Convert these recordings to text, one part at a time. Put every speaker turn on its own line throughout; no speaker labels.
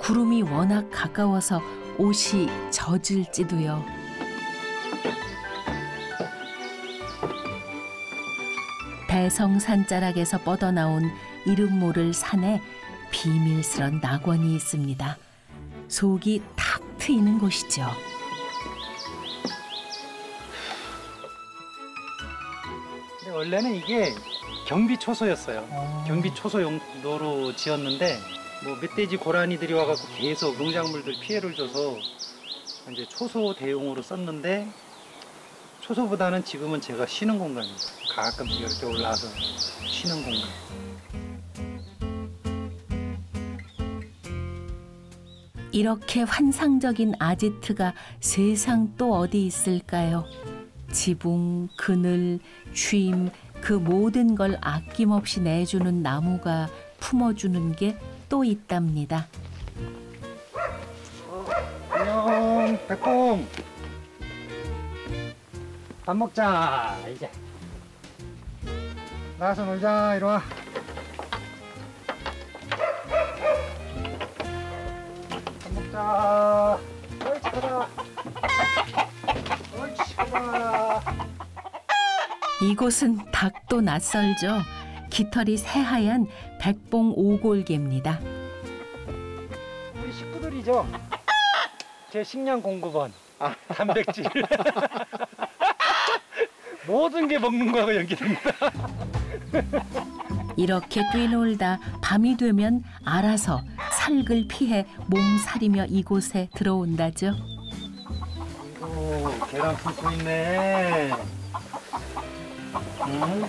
구름이 워낙 가까워서 옷이 젖을지도요. 대성산자락에서 뻗어나온 이름 모를 산에 비밀스런 낙원이 있습니다. 속이 탁 트이는 곳이죠.
근데 원래는 이게 경비초소였어요. 경비초소 용도로 지었는데 뭐 멧돼지 고라니들이 와갖고 계속 농작물들 피해를 줘서 이제 초소 대용으로 썼는데 초소보다는 지금은 제가 쉬는 공간이에요. 가끔씩 이렇게 올라와서 쉬는 공간.
이렇게 환상적인 아지트가 세상 또 어디 있을까요? 지붕, 그늘, 쉼, 그 모든 걸 아낌없이 내주는 나무가 품어주는 게 또 있답니다.
안녕, 백봉. 밥 먹자, 이제. 나가서 놀자, 이리 와. 밥 먹자. 옳지, 가자. 옳지, 가자.
이곳은 닭도 낯설죠. 깃털이 새하얀 백봉 오골개입니다.
우리 식구들이죠. 제 식량 공급원. 단백질. 모든 게 먹는 거하고 연기됩니다.
이렇게 뛰놀다 밤이 되면 알아서 살글 피해 몸살이며 이곳에 들어온다죠.
오, 계란 품고 있네. 응?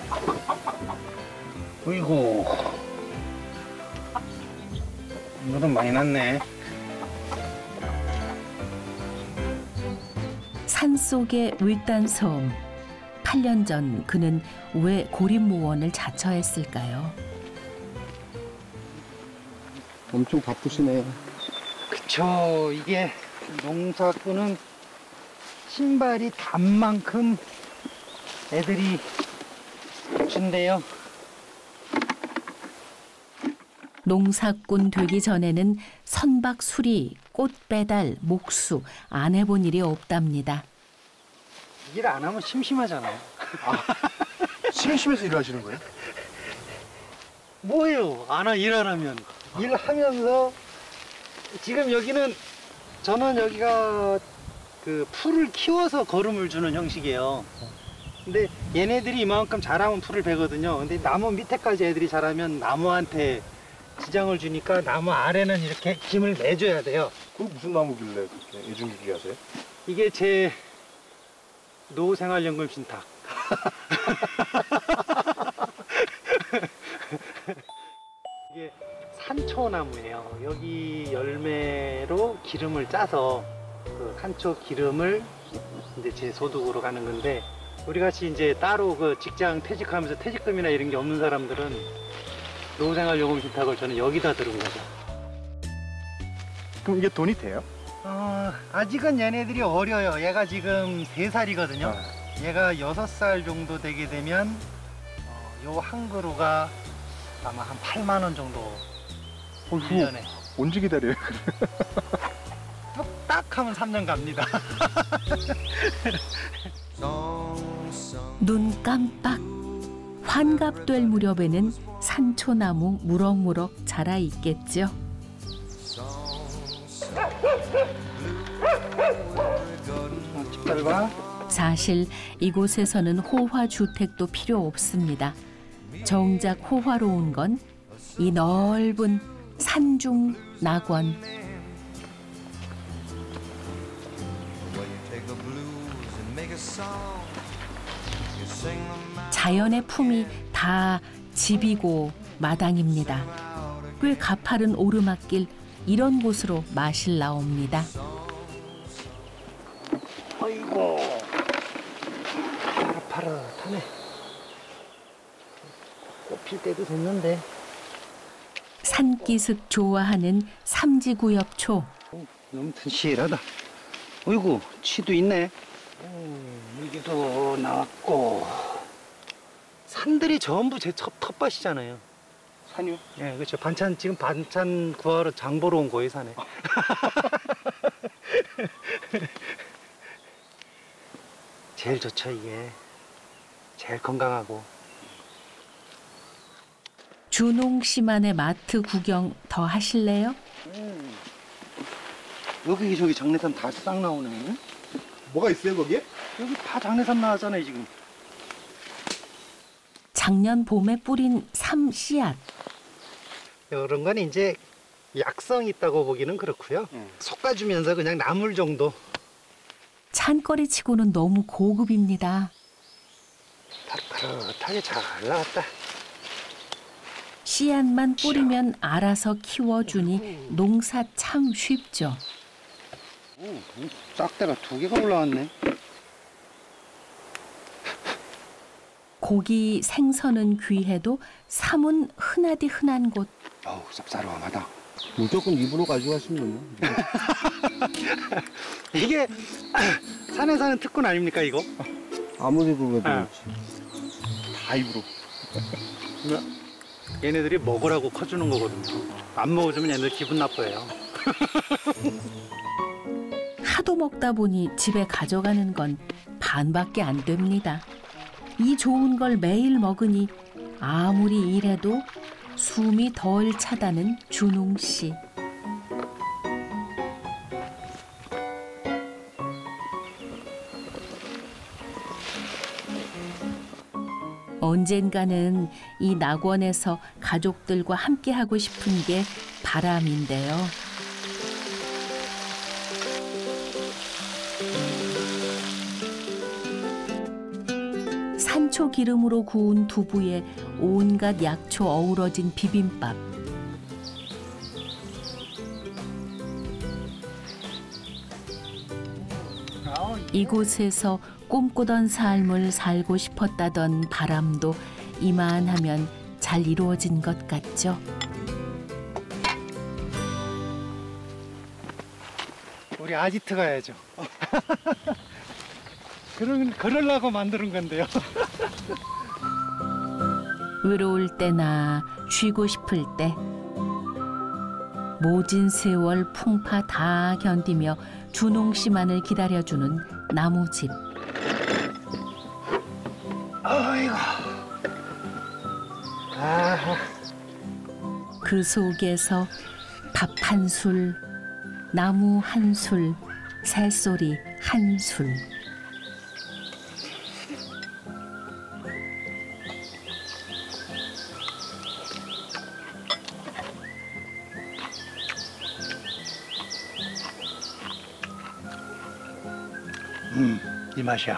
어이구. 이거는 많이 났네.
산속의 외딴섬. 8년 전 그는 왜 고립무원을 자처했을까요?
엄청 바쁘시네.
그쵸. 이게 농사꾼은 신발이 단 만큼 애들이 준대요.
농사꾼 되기 전에는 선박 수리, 꽃 배달, 목수 안 해본 일이 없답니다.
일 안 하면 심심하잖아요.
심심해서 일을 하시는 거예요?
뭐예요? 일 안 하면. 일하면서 지금 여기는 저는 여기가 그 풀을 키워서 거름을 주는 형식이에요. 근데 얘네들이 이만큼 자라면 풀을 베거든요. 근데 나무 밑에까지 애들이 자라면 나무한테 지장을 주니까 나무 아래는 이렇게 김을 내줘야 돼요.
그럼 무슨 나무길래 그렇게 애중기기 하세요?
이게 제 노후생활연금 신탁. 이게 산초나무예요. 여기 열매로 기름을 짜서 그 산초 기름을 이제 제 소득으로 가는 건데, 우리 같이 이제 따로 그 직장 퇴직하면서 퇴직금이나 이런 게 없는 사람들은 노후생활요금 신탁을 저는 여기다 들은 거죠.
그럼 이게 돈이 돼요?
아직은 얘네들이 어려요. 얘가 지금 3살이거든요. 얘가 6살 정도 되게 되면 요 한 그루가 아마 한 8만 원 정도 1년에.
언제 기다려요?
뚝딱 하면 3년 갑니다.
눈 깜빡. 환갑될 무렵에는 산초나무 무럭무럭 자라 있겠죠.
짧아.
사실 이곳에서는 호화주택도 필요 없습니다. 정작 호화로운 건 이 넓은 산중 낙원. 자연의 품이 다 집이고 마당입니다. 꽤 가파른 오르막길, 이런 곳으로 마실 나옵니다.
어이구, 파릇파릇하네. 꽃필 때도 됐는데.
산기슭 좋아하는 삼지구엽초.
너무 튼실하다. 어이구, 치도 있네. 여기도 나왔고. 산들이 전부 제 텃밭이잖아요.
한유?
예, 그렇죠. 지금 반찬 구하러 장 보러 온 거예요, 산에. 제일 좋죠, 이게. 제일 건강하고.
준홍 씨만의 마트 구경 더 하실래요?
여기 저기 장내삼 다 싹 나오네.
뭐가 있어요 거기에?
여기 다 장내삼 나왔잖아요, 지금.
작년 봄에 뿌린 삼 씨앗.
이런 건 이제 약성이 있다고 보기는 그렇고요. 솎아주면서 그냥 나물 정도.
찬거리 치고는 너무 고급입니다.
파릇파릇하게 잘 나왔다.
씨앗만 뿌리면 알아서 키워주니 농사 참 쉽죠.
싹대가 2개가 올라왔네.
고기 생선은 귀해도 삼은 흔하디 흔한 곳.
어우, 쌉싸름하다.
무조건 입으로 가져가시면요.
이게 산에 사는 특권 아닙니까, 이거?
아무리 그래도
아.
다 입으로.
얘네들이 먹으라고 커주는 거거든요. 안 먹어주면 얘네들 기분 나빠요.
하도 먹다 보니 집에 가져가는 건 반밖에 안 됩니다. 이 좋은 걸 매일 먹으니 아무리 일해도 숨이 덜 차다는 준홍 씨. 언젠가는 이 낙원에서 가족들과 함께 하고 싶은 게 바람인데요. 산초 기름으로 구운 두부에 온갖 약초 어우러진 비빔밥. 이곳에서 꿈꾸던 삶을 살고 싶었다던 바람도 이만하면 잘 이루어진 것 같죠.
우리 아지트 가야죠. 그러려고 만드는 건데요.
외로울 때나 쉬고 싶을 때 모진 세월 풍파 다 견디며 준홍 씨만을 기다려주는 나무집.
아이고. 아,
그 속에서 밥 한 술, 나무 한 술, 새소리 한 술.
이 맛이야.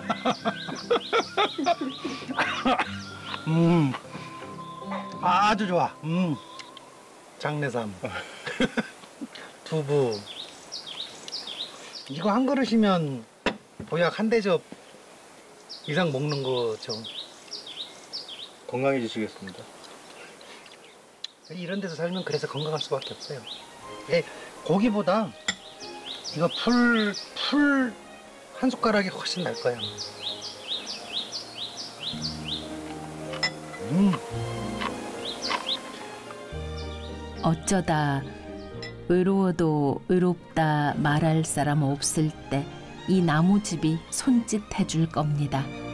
아주 좋아. 장내삼, 두부. 이거 한 그릇이면 보약 한 대접 이상 먹는 거죠.
건강해지시겠습니다.
이런 데서 살면 그래서 건강할 수밖에 없어요. 고기보다 이거 풀 한 숟가락이 훨씬 날 거야.
어쩌다 외로워도 외롭다 말할 사람 없을 때 이 나무집이 손짓해 줄 겁니다.